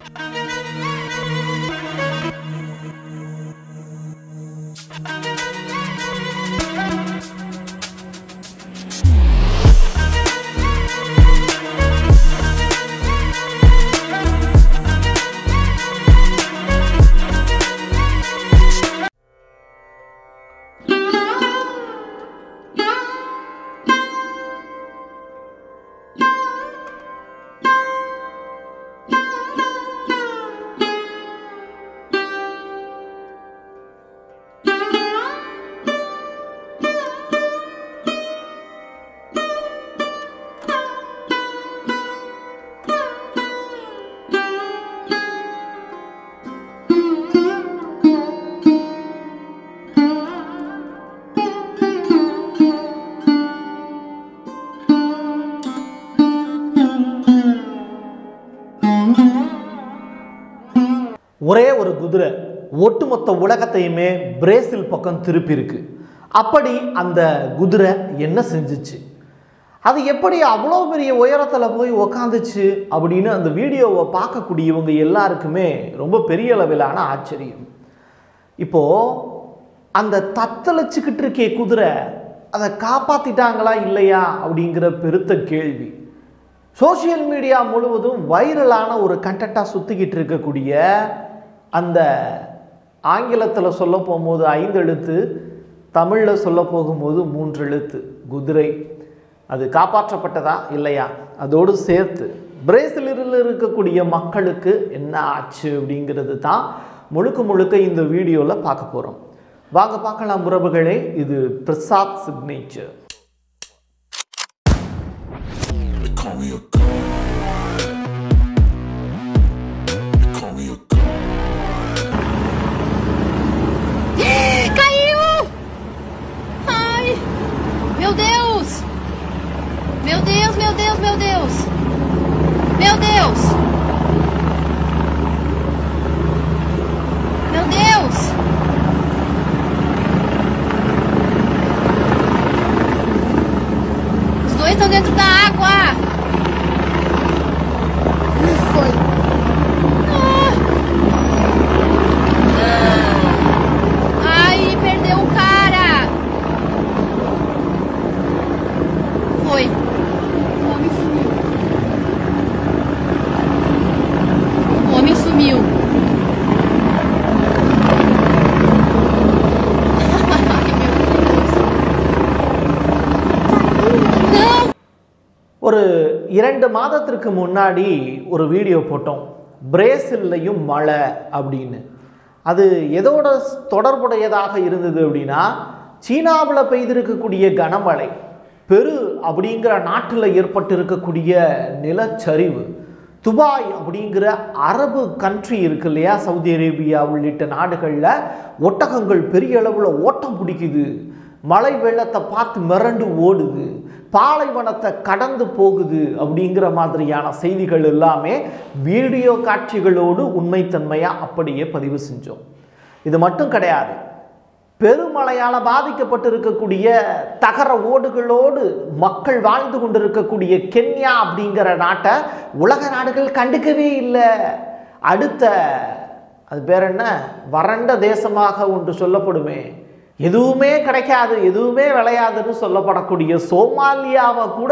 ஒரே ஒரு குதிரை ஒட்டுமொத்த உலகத்தையுமே பிரேசில் பக்கம் திருப்பி இருக்கு. அப்படி அந்த குதிரை என்ன செஞ்சிச்சு, அது எப்படி அவ்வளோ பெரிய உயரத்தில் போய் உக்காந்துச்சு அப்படின்னு அந்த வீடியோவை பார்க்கக்கூடியவங்க எல்லாருக்குமே ரொம்ப பெரிய அளவிலான ஆச்சரியம். இப்போது அந்த தத்தளிச்சுக்கிட்டு இருக்கே குதிரை அதை காப்பாற்றிட்டாங்களா இல்லையா அப்படிங்கிற பெருத்த கேள்வி சோசியல் மீடியா முழுவதும் வைரலான ஒரு கண்டென்ட்டாக சுற்றிக்கிட்டு இருக்கக்கூடிய அந்த ஆங்கிலத்தில் சொல்ல போகும்போது 5 எழுத்து, தமிழில் சொல்ல போகும்போது 3 எழுத்து குதிரை அது காப்பாற்றப்பட்டதா இல்லையா, அதோடு சேர்த்து பிரேசிலில் இருக்கக்கூடிய மக்களுக்கு என்ன ஆச்சு அப்படிங்கிறது தான் முழுக்க இந்த வீடியோவில் பார்க்க போகிறோம். வாங்க பார்க்கலாம் உறவுகளே. இது Prasad signature. Meu Deus! Meu Deus, meu Deus, meu Deus! Meu Deus! Meu Deus! Os dois estão dentro da água! O que foi? Ai, perdeu o cara! Foi. O homem sumiu. O homem sumiu. ஒரு 2 மாதத்திற்கு முன்னாடி ஒரு video போட்டோம், பிரேசில்லையும் மழை அப்படின்னு. அது எதோட தொடர்புடையதாக இருந்தது அப்படின்னா, சீனாவில் பெய்திருக்கக்கூடிய கனமழை, பெரு அப்படிங்கிற நாட்டில் ஏற்பட்டிருக்கக்கூடிய நிலச்சரிவு, துபாய் அப்படிங்கிற அரபு கண்ட்ரி இருக்கு இல்லையா, சவுதி அரேபியா உள்ளிட்ட நாடுகளில் ஒட்டகங்கள் பெரிய அளவில் ஓட்டம் பிடிக்குது, மழை வெள்ளத்தை பார்த்து மிரண்டு ஓடுது, பாலைவனத்தை கடந்து போகுது அப்படிங்கிற மாதிரியான செய்திகள் எல்லாமே வீடியோ காட்சிகளோடு உண்மைத்தன்மையாக அப்படியே பதிவு செஞ்சோம். இது மட்டும் கிடையாது, பெருமழையால் பாதிக்கப்பட்டிருக்கக்கூடிய தகர ஓடுகளோடு மக்கள் வாழ்ந்து கொண்டிருக்கக்கூடிய கென்யா அப்படிங்கிற நாட்டை உலக நாடுகள் கண்டுக்கவே இல்லை. அடுத்த அது பேர் என்ன, வறண்ட தேசமாக ஒன்று சொல்லப்படுமே, எதுவுமே கிடைக்காது, எதுவுமே விளையாதுன்னு சொல்லப்படக்கூடிய சோமாலியாவை கூட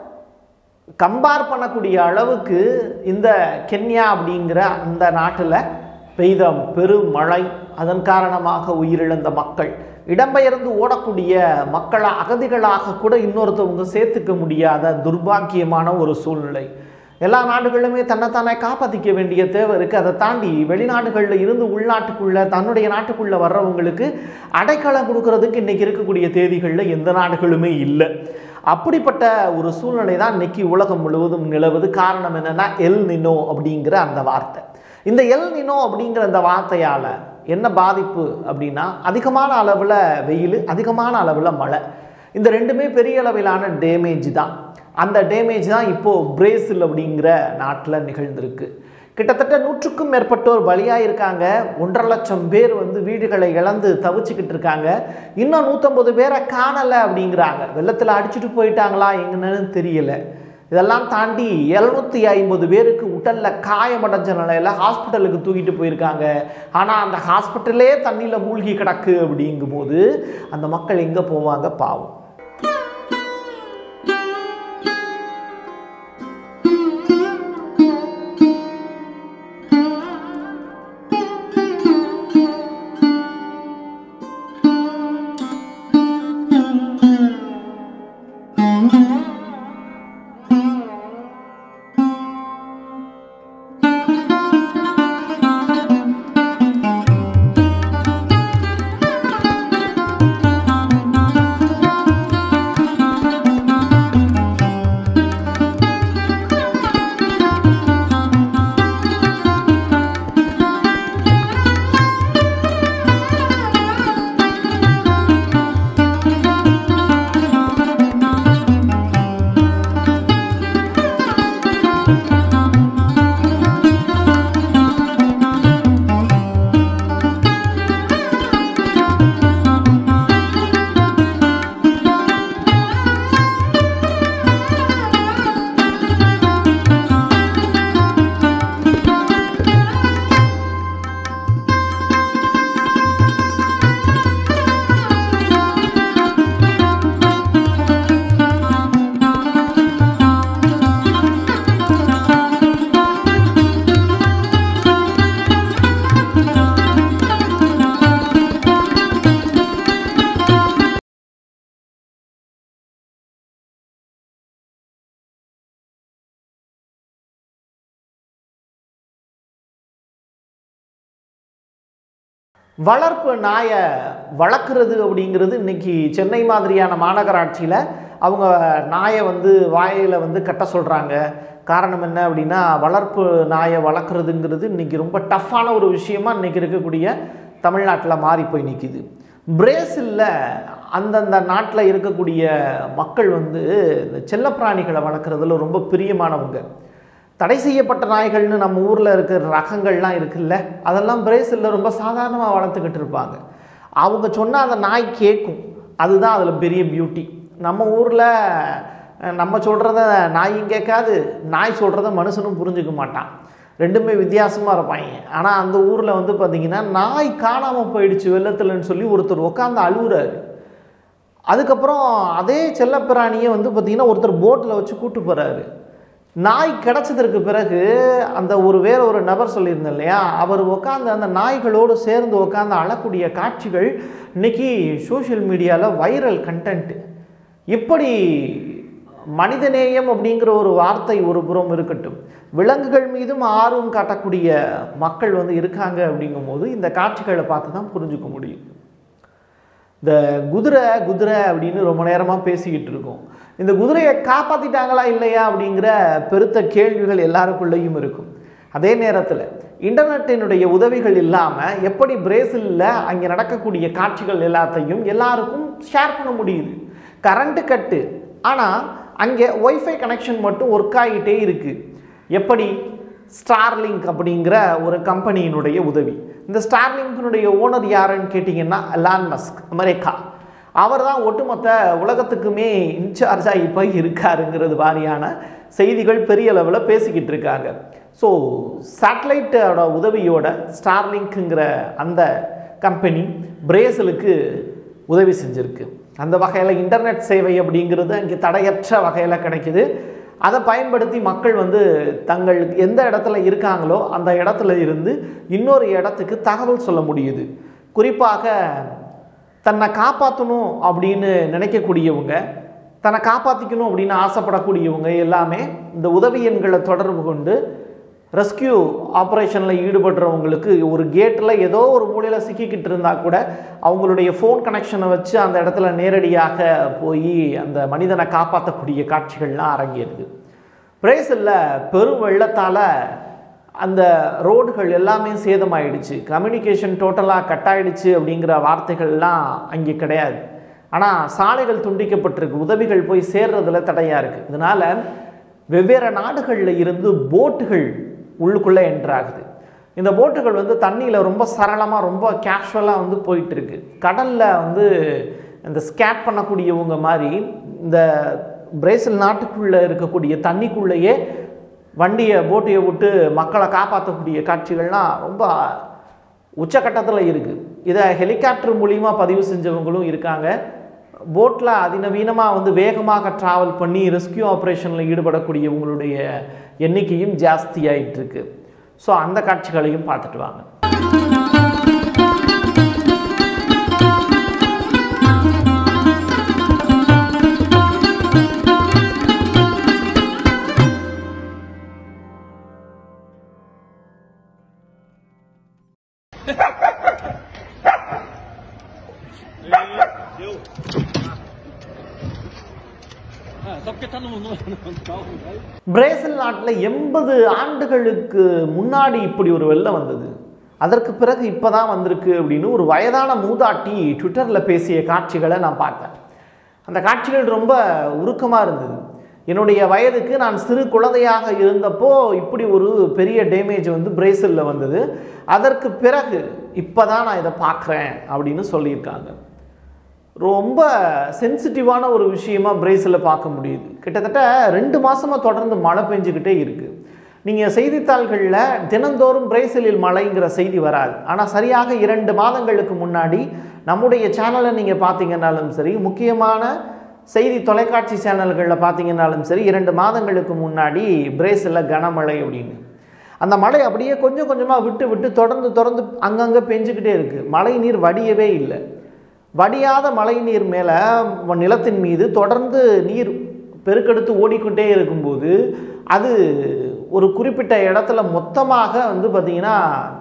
கம்பேர் பண்ணக்கூடிய அளவுக்கு இந்த கென்யா அப்படிங்கிற அந்த நாட்டில் பெய்த பெருமழை, அதன் காரணமாக உயிரிழந்த மக்கள், இடம்பெயர்ந்து ஓடக்கூடிய மக்களை அகதிகளாக கூட இன்னொருத்தவங்க சேர்த்துக்க முடியாத துர்பாக்கியமான ஒரு சூழ்நிலை. எல்லா நாடுகளுமே தன்னைத்தானே காப்பாற்றிக்க வேண்டிய தேவை இருக்குது. அதை தாண்டி வெளிநாடுகளில் இருந்து உள்நாட்டுக்குள்ளே தன்னுடைய நாட்டுக்குள்ளே வர்றவங்களுக்கு அடைக்கலம் கொடுக்கறதுக்கு இன்றைக்கி இருக்கக்கூடிய தேதிகளில் எந்த நாடுகளுமே இல்லை. அப்படிப்பட்ட ஒரு சூழ்நிலை தான் இன்றைக்கி உலகம் முழுவதும் நிலவுது. காரணம் என்னென்னா எல் நினோ அப்படிங்கிற அந்த வார்த்தை. இந்த எல் நினோ அப்படிங்கிற அந்த வார்த்தையால் என்ன பாதிப்பு அப்படின்னா, அதிகமான அளவில் வெயில், அதிகமான அளவில் மழை, இந்த ரெண்டுமே பெரிய அளவிலான டேமேஜ் தான். அந்த டேமேஜ் தான் இப்போது பிரேசில் அப்படிங்கிற நாட்டில் நிகழ்ந்திருக்கு. கிட்டத்தட்ட 100க்கும் மேற்பட்டோர் பலியாக இருக்காங்க. 1.5 லட்சம் பேர் வீடுகளை இழந்து தவிச்சுக்கிட்டு இருக்காங்க. இன்னும் 150 பேரை காணலை அப்படிங்கிறாங்க. வெள்ளத்தில் அடிச்சுட்டு போயிட்டாங்களா எங்கன்னு தெரியல. இதெல்லாம் தாண்டி 750 பேருக்கு உடலில் காயமடைஞ்ச நிலையில் ஹாஸ்பிட்டலுக்கு தூக்கிட்டு போயிருக்காங்க. ஆனால் அந்த ஹாஸ்பிட்டலே தண்ணியில் மூழ்கி கிடக்கு. அப்படிங்கும்போது அந்த மக்கள் எங்கே போவாங்க? பாவம். வளர்ப்பு நாயை வளர்க்குறது அப்படிங்கிறது இன்றைக்கி சென்னை மாதிரியான மாநகராட்சியில் அவங்க நாயை வாயில் கட்ட சொல்கிறாங்க. காரணம் என்ன அப்படின்னா, வளர்ப்பு நாயை வளர்க்குறதுங்கிறது இன்றைக்கி ரொம்ப டஃப்பான ஒரு விஷயமாக இன்றைக்கி இருக்கக்கூடிய தமிழ்நாட்டில் மாறி போய் நிற்கிது. பிரேசிலில் அந்தந்த நாட்டில் இருக்கக்கூடிய மக்கள் இந்த செல்லப்பிராணிகளை வளர்க்குறதுல ரொம்ப பிரியமானவங்க. தடை செய்யப்பட்ட நாய்கள்னு நம்ம ஊரில் இருக்கிற ரகங்கள்லாம் இருக்குல்ல, அதெல்லாம் பிரேசிலில் ரொம்ப சாதாரணமாக வளர்த்துக்கிட்டு இருப்பாங்க. அவங்க சொன்னால் அந்த நாய் கேட்கும். அதுதான் அதில் பெரிய பியூட்டி. நம்ம ஊரில் நம்ம சொல்கிறத நாயும் கேட்காது, நாய் சொல்கிறத மனுஷனும் புரிஞ்சுக்க மாட்டான். ரெண்டுமே வித்தியாசமாக இருப்பாங்க. ஆனால் அந்த ஊரில் பார்த்திங்கன்னா நாய் காணாமல் போயிடுச்சு வெள்ளத்துலன்னு சொல்லி ஒருத்தர் உட்காந்து அழுகுறாரு. அதுக்கப்புறம் அதே செல்லப்பிராணியை பார்த்திங்கன்னா ஒருத்தர் போட்டில் வச்சு கூப்பிட்டு போகிறாரு. நாய் கிடச்சதற்கு பிறகு அந்த வேற ஒரு நபர் சொல்லியிருந்தேன் இல்லையா, அவர் உட்காந்து அந்த நாய்களோடு சேர்ந்து உட்காந்து அழக்கூடிய காட்சிகள் இன்றைக்கி சோஷியல் மீடியாவில் வைரல் கண்டென்ட். இப்படி மனிதநேயம் அப்படிங்கிற ஒரு வார்த்தை ஒரு புறம் இருக்கட்டும், விலங்குகள் மீதும் ஆர்வம் காட்டக்கூடிய மக்கள் இருக்காங்க. அப்படிங்கும்போது இந்த காட்சிகளை பார்த்து தான் புரிஞ்சுக்க முடியும். இந்த குதிரை குதிரை அப்படின்னு ரொம்ப நேரமாக பேசிக்கிட்டு இருக்கோம். இந்த குதிரையை காப்பாற்றிட்டாங்களா இல்லையா அப்படிங்கிற பெருத்த கேள்விகள் எல்லாருக்குள்ளேயும் இருக்கும். அதே நேரத்தில் இன்டர்நெட்டினுடைய உதவிகள் இல்லாமல் எப்படி பிரேசிலில் அங்கே நடக்கக்கூடிய காட்சிகள் எல்லாத்தையும் எல்லாருக்கும் ஷேர் பண்ண முடியுது. கரண்ட்டு கட்டு, ஆனால் அங்கே ஒய்ஃபை கனெக்ஷன் மட்டும் ஒர்க் ஆகிட்டே இருக்குது. எப்படி? ஸ்டார்லிங்க் அப்படிங்கிற ஒரு கம்பெனியினுடைய உதவி. இந்த ஸ்டார்லிங்கினுடைய ஓனர் யாருன்னு கேட்டிங்கன்னா எலான் மஸ்க், அமெரிக்கா. அவர் தான் ஒட்டுமொத்த உலகத்துக்குமே இன்சார்ஜாக இப்போ இருக்காருங்கிறது வாரியான செய்திகள் பெரிய அளவில் பேசிக்கிட்டு இருக்காங்க. ஸோ சேட்டலைட்டோட உதவியோட ஸ்டார்லிங்க்குங்கிற அந்த கம்பெனி பிரேசிலுக்கு உதவி செஞ்சுருக்கு. அந்த வகையில் இன்டர்நெட் சேவை அப்படிங்கிறது அங்கே தடையற்ற வகையில் கிடைக்குது. அதை பயன்படுத்தி மக்கள் தங்கள் எந்த இடத்துல இருக்காங்களோ அந்த இடத்துல இருந்து இன்னொரு இடத்துக்கு தகவல் சொல்ல முடியுது. குறிப்பாக தன்னை காப்பாற்றணும் அப்படின்னு நினைக்கக்கூடியவங்க, தன்னை காப்பாற்றிக்கணும் அப்படின்னு ஆசைப்படக்கூடியவங்க எல்லாமே இந்த உதவி எண்களை தொடர்பு கொண்டு ரெஸ்கியூ ஆப்ரேஷனில் ஈடுபடுறவங்களுக்கு ஒரு கேட்டில் ஏதோ ஒரு மூலையில் சிக்கிக்கிட்டு இருந்தால் கூட அவங்களுடைய ஃபோன் கனெக்ஷனை வச்சு அந்த இடத்துல நேரடியாக போய் அந்த மனிதனை காப்பாற்றக்கூடிய காட்சிகள்லாம் அரங்கேறுது. பிரேசிலில் பெரும் வெள்ளத்தால் அந்த ரோடுகள் எல்லாமே சேதமாயிடுச்சு. கம்யூனிகேஷன் டோட்டலாக கட் ஆகிடுச்சு அப்படிங்கிற வார்த்தைகள்லாம் அங்கே கிடையாது. ஆனால் சாலைகள் துண்டிக்கப்பட்டிருக்கு, உதவிகள் போய் சேர்றதுல தடையாக இருக்குது. இதனால் வெவ்வேறு நாடுகளில் இருந்து போட்டுகள் உள்ளுக்குள்ளே என்ட்ராகுது. இந்த போட்டுகள் தண்ணியில் ரொம்ப சரளமாக ரொம்ப கேஷுவலாக போயிட்டுருக்கு. கடலில் இந்த ஸ்கேட் பண்ணக்கூடியவங்க மாதிரி இந்த பிரேசில் நாட்டுக்குள்ளே இருக்கக்கூடிய தண்ணிக்குள்ளேயே போட்டியை விட்டு மக்களை காப்பாற்றக்கூடிய காட்சிகள்லாம் ரொம்ப உச்சக்கட்டத்தில் இருக்குது. இதை ஹெலிகாப்டர் மூலிமா பதிவு செஞ்சவங்களும் இருக்காங்க. போட்டில் அதிநவீனமாக வேகமாக ட்ராவல் பண்ணி ரெஸ்கியூ ஆப்ரேஷனில் ஈடுபடக்கூடியவங்களுடைய எண்ணிக்கையும் ஜாஸ்தியாகிட்டு இருக்கு. ஸோ அந்த காட்சிகளையும் பார்த்துட்டு வாங்க. பிரேசில் நாட்டில் 80 ஆண்டுகளுக்கு முன்னாடி இப்படி ஒரு வெள்ளம் வந்தது, அதற்கு பிறகு இப்போதான் வந்திருக்கு அப்படின்னு ஒரு வயதான மூதாட்டி ட்விட்டரில் பேசிய காட்சிகளை நான் பார்த்தேன். அந்த காட்சிகள் ரொம்ப உருக்கமாக இருந்தது. என்னுடைய வயதுக்கு நான் சிறு குழந்தையாக இருந்தப்போ இப்படி ஒரு பெரிய டேமேஜ் பிரேசிலில் வந்தது, அதற்கு பிறகு இப்போ தான் நான் இதை பார்க்குறேன் அப்படின்னு சொல்லியிருக்காங்க. ரொம்ப சென்சிட்டிவான ஒரு விஷயமா பிரேசிலில் பார்க்க முடியுது. கிட்டத்தட்ட 2 மாதமாக தொடர்ந்து மழை பெஞ்சுக்கிட்டே இருக்குது. நீங்கள் செய்தித்தாள்களில் தினந்தோறும் பிரேசிலில் மழைங்கிற செய்தி வராது. ஆனால் சரியாக 2 மாதங்களுக்கு முன்னாடி நம்முடைய சேனலை நீங்கள் பார்த்தீங்கன்னாலும் சரி, முக்கியமான செய்தி தொலைக்காட்சி சேனல்களில் பார்த்தீங்கன்னாலும் சரி, 2 மாதங்களுக்கு முன்னாடி பிரேசிலில் கனமழை அப்படின்னு அந்த மழை அப்படியே கொஞ்சம் கொஞ்சமாக விட்டு விட்டு தொடர்ந்து அங்கங்கே பெஞ்சுக்கிட்டே இருக்குது. மழை நீர் வடியவே இல்லை. வடியாத மழை நீர் மேலே நிலத்தின் மீது தொடர்ந்து நீர் பெருக்கெடுத்து ஓடிக்கொண்டே இருக்கும்போது அது ஒரு குறிப்பிட்ட இடத்துல மொத்தமாக பார்த்திங்கன்னா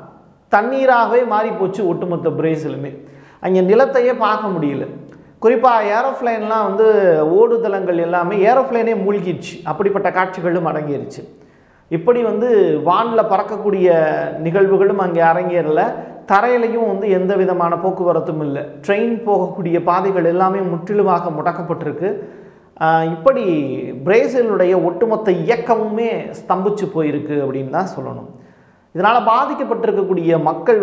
தண்ணீராகவே மாறி போச்சு. ஒட்டுமொத்த பிரேசிலுமே அங்கே நிலத்தையே பார்க்க முடியல. குறிப்பாக ஏரோப்ளைன்லாம் ஓடுதளங்கள் எல்லாமே ஏரோப்ளைனே மூழ்கிடுச்சு. அப்படிப்பட்ட காட்சிகளும் அடங்கிருச்சு. இப்படி வானில் பறக்கக்கூடிய நிகழ்வுகளும் அங்கே அரங்கேறல. தரையிலையும் எந்த விதமான போக்குவரத்தும் இல்லை. ட்ரெயின் போகக்கூடிய பாதைகள் எல்லாமே முற்றிலுமாக முடக்கப்பட்டிருக்கு. இப்படி பிரேசிலுடைய ஒட்டுமொத்த இயக்கமுமே ஸ்தம்பிச்சு போயிருக்கு அப்படின்னு தான் சொல்லணும். இதனால் பாதிக்கப்பட்டிருக்கக்கூடிய மக்கள்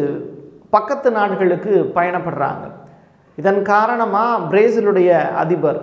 பக்கத்து நாடுகளுக்கு பயணப்படுறாங்க. இதன் காரணமாக பிரேசிலுடைய அதிபர்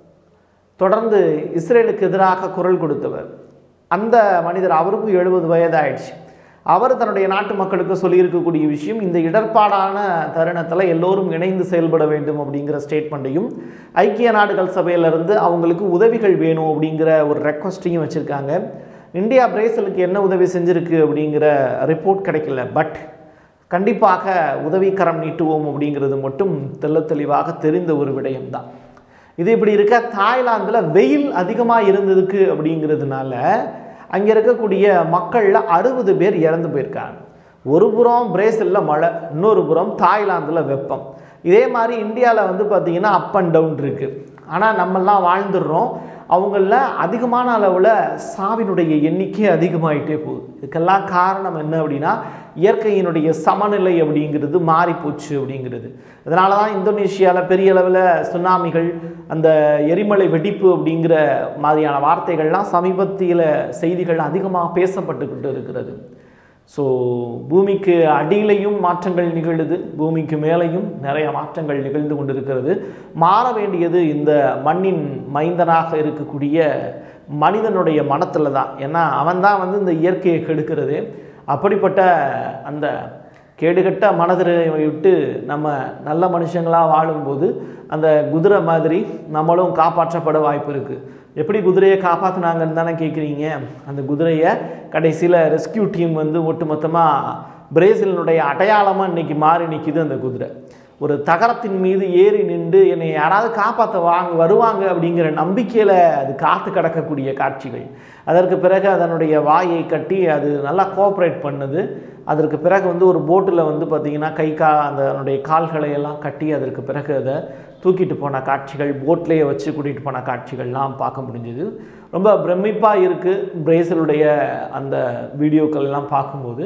தொடர்ந்து இஸ்ரேலுக்கு எதிராக குரல் கொடுத்தவர், அந்த மனிதர், அவருக்கும் 70 வயது ஆயிடுச்சு. அவர் தன்னுடைய நாட்டு மக்களுக்கு சொல்லியிருக்கக்கூடிய விஷயம், இந்த இடர்பாடான தருணத்தில் எல்லோரும் இணைந்து செயல்பட வேண்டும் அப்படிங்கிற ஸ்டேட்மெண்ட்டையும், ஐக்கிய நாடுகள் சபையிலிருந்து அவங்களுக்கு உதவிகள் வேணும் அப்படிங்கிற ஒரு ரெக்வஸ்ட்டையும் வச்சுருக்காங்க. இந்தியா பிரேசிலுக்கு என்ன உதவி செஞ்சுருக்கு அப்படிங்கிற ரிப்போர்ட் கிடைக்கல. பட் கண்டிப்பாக உதவிக்கரம் நீட்டுவோம் அப்படிங்கிறது மட்டும் தெளிவாக தெரிந்த ஒரு விடயம்தான். இது இப்படி இருக்க, தாய்லாந்தில் வெயில் அதிகமாக இருந்ததுக்கு அப்படிங்கிறதுனால அங்கே இருக்கக்கூடிய மக்களில் 60 பேர் இறந்து போயிருக்காங்க. ஒரு புறம் பிரேசிலில் மழை, இன்னொரு புறம் தாய்லாந்தில் வெப்பம். இதே மாதிரி இந்தியாவில் பார்த்திங்கன்னா அப் அண்ட் டவுன் இருக்குது. ஆனால் நம்மெல்லாம் வாழ்ந்துடுறோம். அவங்களில் அதிகமான அளவில் சாவினுடைய எண்ணிக்கை அதிகமாகிட்டே போகுது. இதுக்கெல்லாம் காரணம் என்ன அப்படின்னா, இயற்கையினுடைய சமநிலை அப்படிங்கிறது மாறிப்போச்சு அப்படிங்கிறது. அதனால தான் இந்தோனேஷியாவில் பெரிய அளவில் சுனாமிகள், அந்த எரிமலை வெடிப்பு அப்படிங்கிற மாதிரியான வார்த்தைகள்லாம் சமீபத்திய செய்திகள் அதிகமாக பேசப்பட்டுக்கிட்டு இருக்கிறது. ஸோ பூமிக்கு அடியிலையும் மாற்றங்கள் நிகழுது, பூமிக்கு மேலேயும் நிறைய மாற்றங்கள் நிகழ்ந்து கொண்டிருக்கிறது. மாற வேண்டியது இந்த மண்ணின் மைந்தனாக இருக்கக்கூடிய மனிதனுடைய மனத்தில் தான். ஏன்னா அவன் தான் இந்த இயற்கையை கெடுக்கிறது. அப்படிப்பட்ட அந்த கேடுகட்ட மனதை விட்டு நம்ம நல்ல மனுஷங்களாக வாழும்போது அந்த குதிரை மாதிரி நம்மளும் காப்பாற்றப்பட வாய்ப்பு இருக்குது. எப்படி குதிரையை காப்பாற்றினாங்கன்னு தானே கேட்குறீங்க. அந்த குதிரையை கடைசியில் ரெஸ்கியூ டீம் ஒட்டுமொத்தமாக பிரேசிலினுடைய அடையாளமாக இன்றைக்கி மாறி நிற்கிது. அந்த குதிரை ஒரு தகரத்தின் மீது ஏறி நின்று என்னை யாராவது காப்பாற்ற வருவாங்க அப்படிங்கிற நம்பிக்கையில் அது காத்து கிடக்கக்கூடிய காட்சிகள். அதற்கு பிறகு அதனுடைய வாயை கட்டி அது நல்லா கோஆப்ரேட் பண்ணுது. அதற்கு பிறகு ஒரு போட்டில் பார்த்திங்கன்னா அதனுடைய கால்களை எல்லாம் கட்டி அதற்கு பிறகு அதை தூக்கிட்டு போன காட்சிகள், போட்லேயே வச்சு கூட்டிகிட்டு போன காட்சிகள்லாம் பார்க்க முடிஞ்சுது. ரொம்ப பிரமிப்பாக இருக்குது பிரேசிலுடைய அந்த வீடியோக்கள் எல்லாம் பார்க்கும்போது.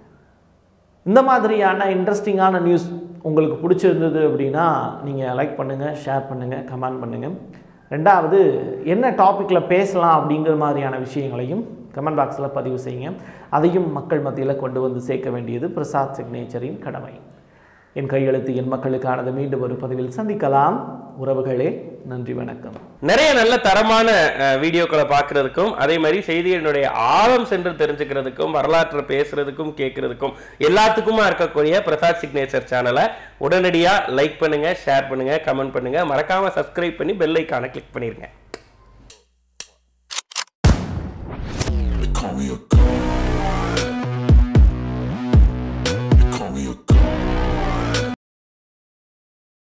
இந்த மாதிரியான இன்ட்ரெஸ்டிங்கான நியூஸ் உங்களுக்கு பிடிச்சிருந்தது அப்படின்னா நீங்கள் லைக் பண்ணுங்கள், ஷேர் பண்ணுங்கள், கமெண்ட் பண்ணுங்கள். ரெண்டாவது, என்ன டாப்பிக்கில் பேசலாம் அப்படிங்கிற மாதிரியான விஷயங்களையும் கமெண்ட் பாக்ஸில் பதிவு செய்யுங்க. அதையும் மக்கள் மத்தியில் கொண்டு சேர்க்க வேண்டியது பிரசாத் சிக்னேச்சரின் கடமை. என் கையெழுத்து என் மக்களுக்கானது மீண்டும் ஒரு பதிவில் சந்திக்கலாம். உறவுகளே, நன்றி, வணக்கம். நிறைய நல்ல தரமான வீடியோக்களை பார்க்கறதுக்கும், அதே மாதிரி செய்திகளினுடைய ஆழம் சென்று தெரிஞ்சுக்கிறதுக்கும், வரலாற்றை பேசுறதுக்கும் கேட்கறதுக்கும் எல்லாத்துக்குமா இருக்கக்கூடிய பிரசாத் சிக்னேச்சர் சேனலை உடனடியாக லைக் பண்ணுங்க, ஷேர் பண்ணுங்க, கமெண்ட் பண்ணுங்க, மறக்காம சப்ஸ்கிரைப் பண்ணி பெல் ஐக்கானை கிளிக் பண்ணிருங்க.